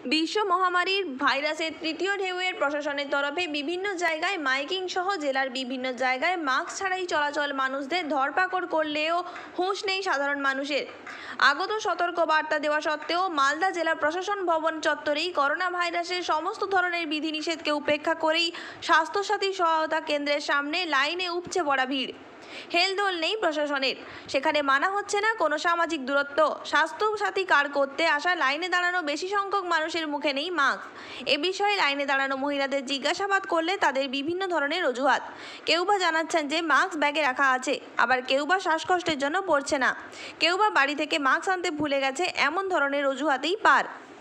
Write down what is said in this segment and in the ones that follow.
বিশ্ব মহামারীর ভাইরাসের তৃতীয় ঢেউয়ের প্রশাসনের তরফে বিভিন্ন জায়গায় মাইকিং সহ জেলার বিভিন্ন জায়গায় মাস্ক ছাড়াই চলাচল মানুষদের ধরপাকড় করলেও হুঁশ নেই সাধারণ মানুষের। আগত সতর্ক বার্তা দেওয়া সত্ত্বেও মালদা জেলা প্রশাসন ভবন চত্বরেই করোনা ভাইরাসের সমস্ত ধরনের বিধিনিষেধকে উপেক্ষা করেই স্বাস্থ্যসাথী সহায়তা কেন্দ্রের সামনে লাইনে উপচে পড়া ভিড়। হেলদোল নেই প্রশাসনের, সেখানে মানা হচ্ছে না কোনো সামাজিক দূরত্ব। স্বাস্থ্যসাথী কার্ড করতে আসা লাইনে দাঁড়ানো বেশি সংখ্যক মানুষের মুখে নেই মাস্ক। এ বিষয়ে লাইনে দাঁড়ানো মহিলাদের জিজ্ঞাসাবাদ করলে তাদের বিভিন্ন ধরনের অজুহাত। কেউ বা জানাচ্ছেন যে মাস্ক ব্যাগে রাখা আছে, আবার কেউ বা শ্বাসকষ্টের জন্য পড়ছে না, কেউ বা বাড়ি থেকে মাস্ক আনতে ভুলে গেছে, এমন ধরনের অজুহাতেই পার।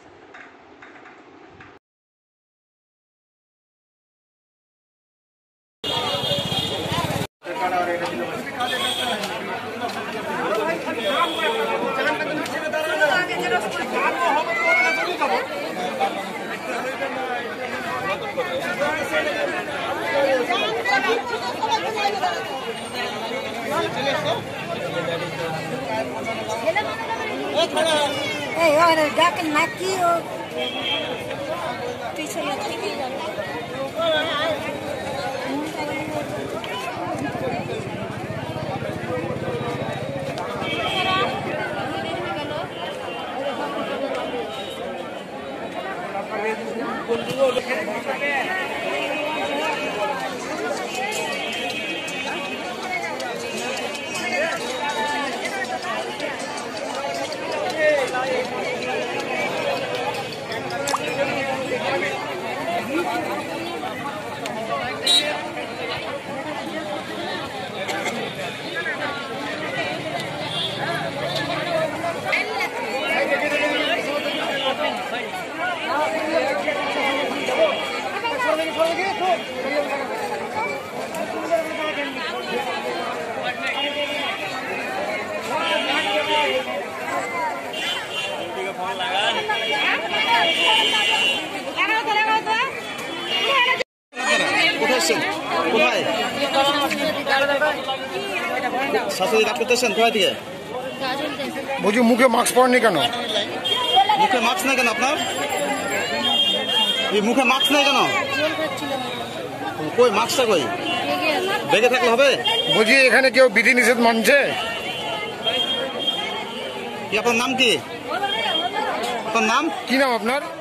শাশুড়ি কাজ করতেছেন কোথায় থেকে? বলছি মুখে মাস্ক পরেননি কেন? মুখে মাস্ক নাই কেন আপনার? এই মুখে মাস্ক নাই কেন? কই মাস্কটা কই? বেগে থাকলে হবে? বলছি এখানে কেউ বিধি নিষেধ মানছে? আপনার নাম কি? আপনার নাম কি নাম আপনার?